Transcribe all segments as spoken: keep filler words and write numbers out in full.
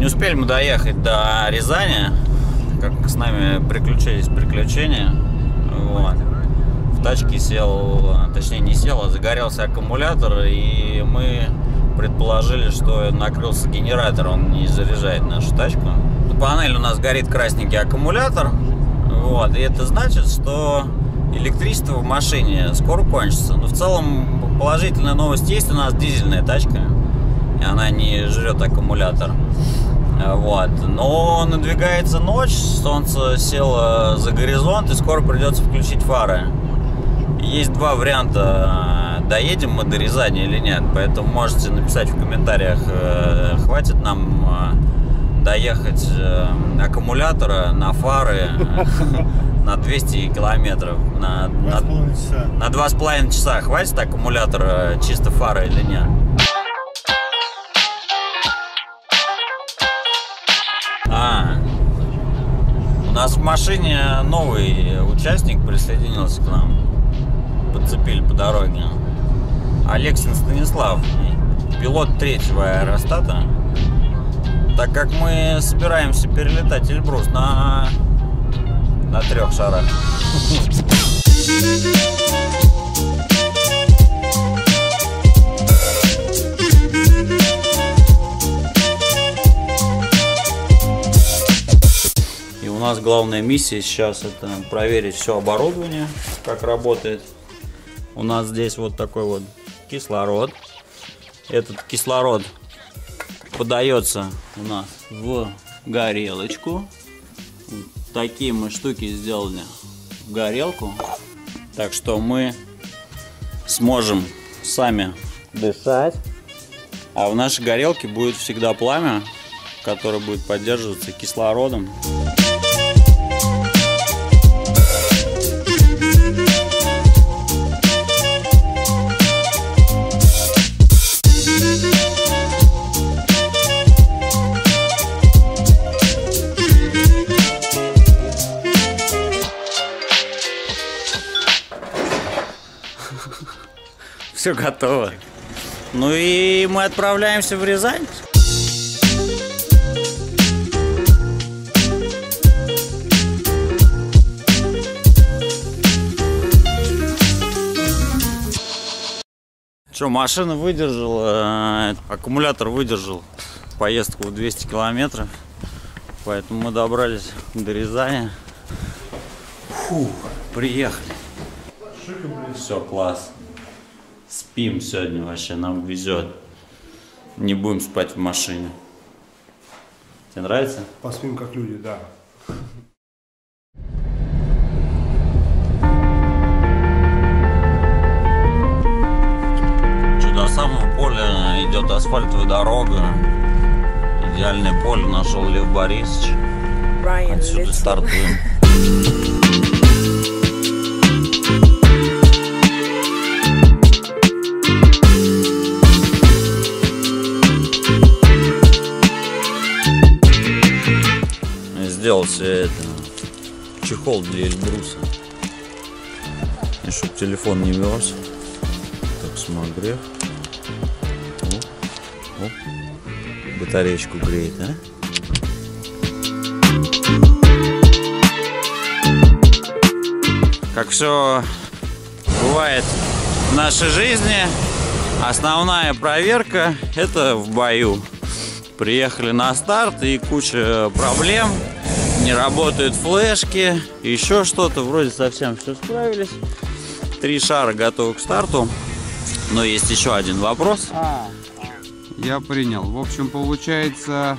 Не успели мы доехать до Рязани, как с нами приключились приключения. Вот. В тачке сел, точнее не сел, а загорелся аккумулятор, и мы предположили, что накрылся генератор, он не заряжает нашу тачку. На панели у нас горит красненький аккумулятор, вот, и это значит, что электричество в машине скоро кончится. Но в целом положительная новость есть, у нас дизельная тачка, и она не жрет аккумулятор. Вот. Но надвигается ночь, солнце село за горизонт, и скоро придется включить фары. Есть два варианта, доедем мы до Рязани или нет, поэтому можете написать в комментариях, хватит нам доехать аккумулятора на фары на двести километров, на, на, на два с половиной часа хватит аккумулятора чисто фары или нет. А, у нас в машине новый участник присоединился к нам. Подцепили по дороге. Алексин Станислав, пилот третьего аэростата. Так как мы собираемся перелетать Эльбрус на, на трех шарах. И у нас главная миссия сейчас — это проверить все оборудование, как работает. У нас здесь вот такой вот кислород. Этот кислород подается у нас в горелочку. Вот такие мы штуки сделали в горелку. Так что мы сможем сами дышать. А в нашей горелке будет всегда пламя, которое будет поддерживаться кислородом. Все готово. Ну и мы отправляемся в Рязань. Что, машина выдержала, аккумулятор выдержал поездку в двести километров. Поэтому мы добрались до Рязани. Фу, приехали. Все, класс. Спим сегодня вообще, нам везет. Не будем спать в машине. Тебе нравится? Поспим как люди, да. Что, до самого поля идет асфальтовая дорога. Идеальное поле нашел Лев Борисович. Отсюда стартуем. Сделал себе это, чехол для Эльбруса, и чтобы телефон не мерз. Так, смогрев. О, о, батареечку греет, а? Как все бывает в нашей жизни, основная проверка — это в бою. Приехали на старт, и куча проблем. Не работают флешки, еще что-то. Вроде совсем все справились. Три шара готовы к старту. Но есть еще один вопрос. А, я принял. В общем, получается...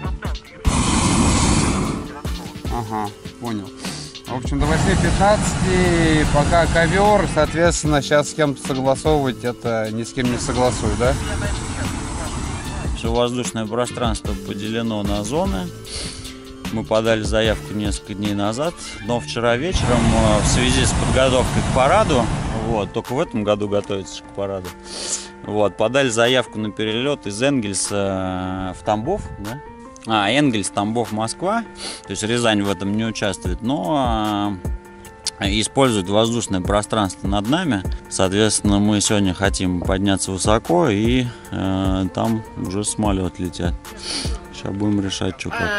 Ага, понял. В общем, до восьми пятнадцати пока ковер, соответственно, сейчас с кем-то согласовывать это ни с кем не согласую, да? Все воздушное пространство поделено на зоны. Мы подали заявку несколько дней назад, но вчера вечером в связи с подготовкой к параду, вот, только в этом году готовится к параду, вот, подали заявку на перелет из Энгельса в Тамбов, да? А, Энгельс, Тамбов, Москва, то есть Рязань в этом не участвует, но использует воздушное пространство над нами. Соответственно, мы сегодня хотим подняться высоко, и э, там уже самолет летят. Сейчас будем решать, что как.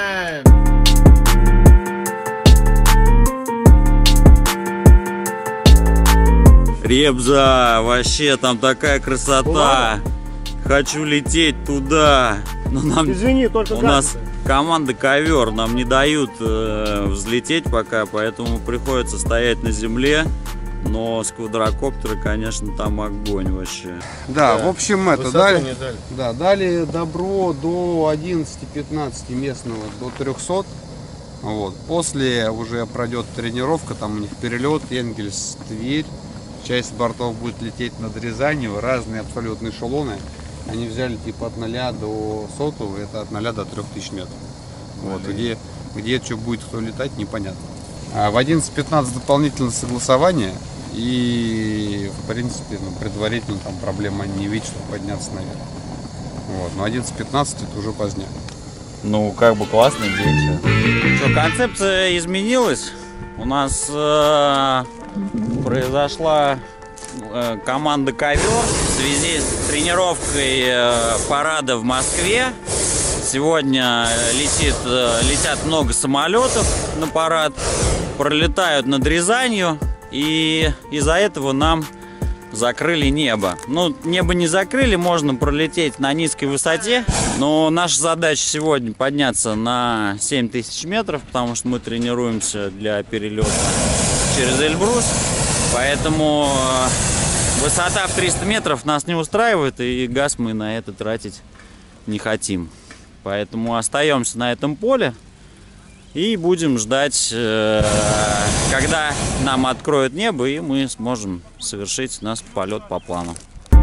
Ребза, вообще там такая красота. Хочу лететь туда. Но нам, Извини, только у нас команда ковер, нам не дают э, взлететь пока, поэтому приходится стоять на земле. Но с квадрокоптера, конечно, там огонь вообще. Да, да. В общем, это дали, дали, дали. Да, дали добро до одиннадцати-пятнадцати местного, до трёхсот. Вот. После уже пройдет тренировка, там у них перелет, Энгельс, Тверь. Часть бортов будет лететь над Рязанью, разные абсолютно эшелоны. Они взяли типа от ноля до сотого, это от ноля до трёх тысяч метров. Вот. Где, где что будет, кто летать, непонятно. А в одиннадцать-пятнадцать дополнительное согласование. И в принципе, ну, предварительно там проблема не видит, чтобы подняться наверх. Вот. Но одиннадцать-пятнадцать это уже позднее. Ну, как бы классный день. Что, концепция изменилась. У нас э, произошла э, команда ковер в связи с тренировкой э, парада в Москве. Сегодня летит, э, летят много самолетов на парад, пролетают над Рязанью, и из-за этого нам закрыли небо. Ну, небо не закрыли, можно пролететь на низкой высоте, но наша задача сегодня подняться на семь тысяч метров, потому что мы тренируемся для перелета через Эльбрус, поэтому высота в триста метров нас не устраивает, и газ мы на это тратить не хотим. Поэтому остаемся на этом поле и будем ждать, когда нам откроют небо, и мы сможем совершить наш полет по плану.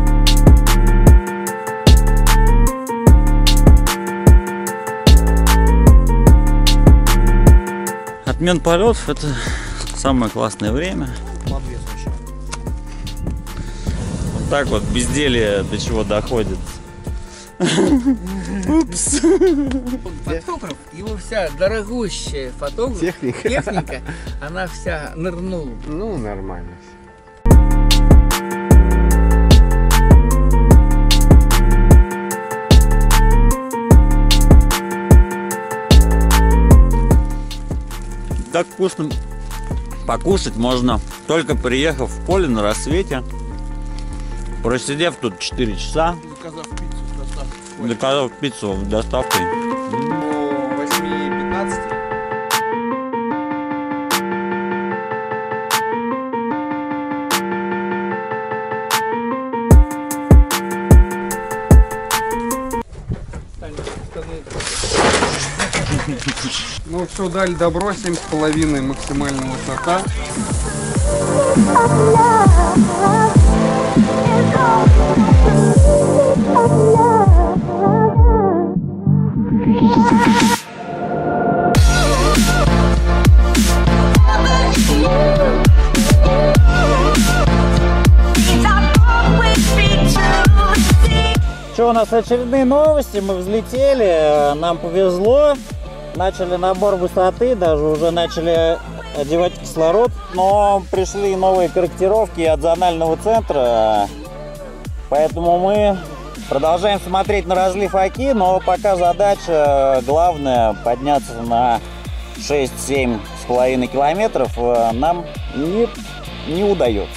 Отмен полетов — это самое классное время. Вот так вот безделье до чего доходит. Упс. Фотограф, его вся дорогущая фотограф, Техника. техника, она вся нырнула. Ну, нормально. Так вкусно покушать можно, только приехав в поле на рассвете, просидев тут четыре часа, Заказав пиццу с доставкой. заказав пиццу с доставкой. До восьми-пятнадцати. Ну все, дали добро, семь с половиной максимальная высота. Что, у нас очередные новости, мы взлетели, нам повезло, начали набор высоты, даже уже начали одевать кислород, но пришли новые корректировки от зонального центра, поэтому мы продолжаем смотреть на разлив Оки, но пока задача главная подняться на шесть-семь с половиной километров нам не, не удается.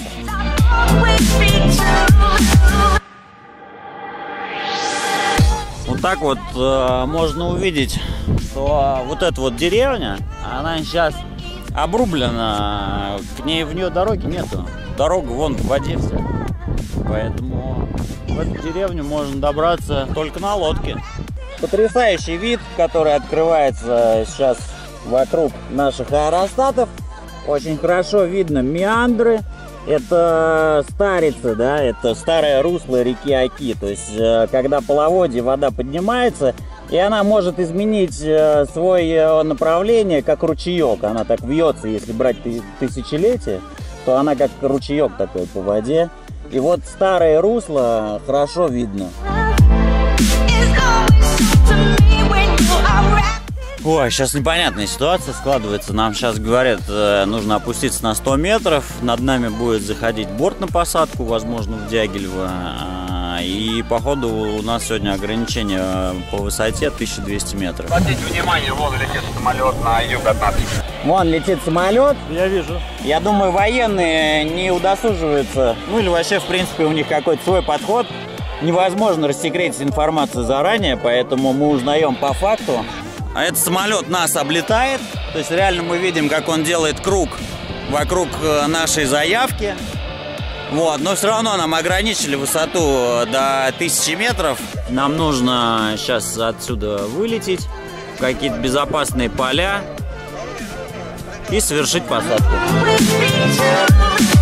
Вот так вот э, можно увидеть, что вот эта вот деревня, она сейчас обрублена, к ней в нее дороги нету. Дорога вон в воде вся. Поэтому в эту деревню можно добраться только на лодке. Потрясающий вид, который открывается сейчас вокруг наших аэростатов. Очень хорошо видно меандры. Это старица, да, это старое русло реки Оки. То есть, когда половодье, вода поднимается, и она может изменить свое направление, как ручеек. Она так вьется, если брать тысячелетие, то она как ручеек такой по воде. И вот старое русло хорошо видно. Ой, сейчас непонятная ситуация складывается. Нам сейчас говорят, нужно опуститься на сто метров. Над нами будет заходить борт на посадку, возможно, в Дягилево. и походу у нас сегодня ограничение по высоте тысяча двести метров. Обратите внимание, вон летит самолет на юг от нас. Вон летит самолет. Я вижу. Я думаю, военные не удосуживаются, ну или вообще, в принципе, у них какой-то свой подход. Невозможно рассекретить информацию заранее, поэтому мы узнаем по факту. А этот самолет нас облетает, то есть реально мы видим, как он делает круг вокруг нашей заявки. Вот, но все равно нам ограничили высоту до тысячи метров. Нам нужно сейчас отсюда вылететь в какие-то безопасные поля и совершить посадку.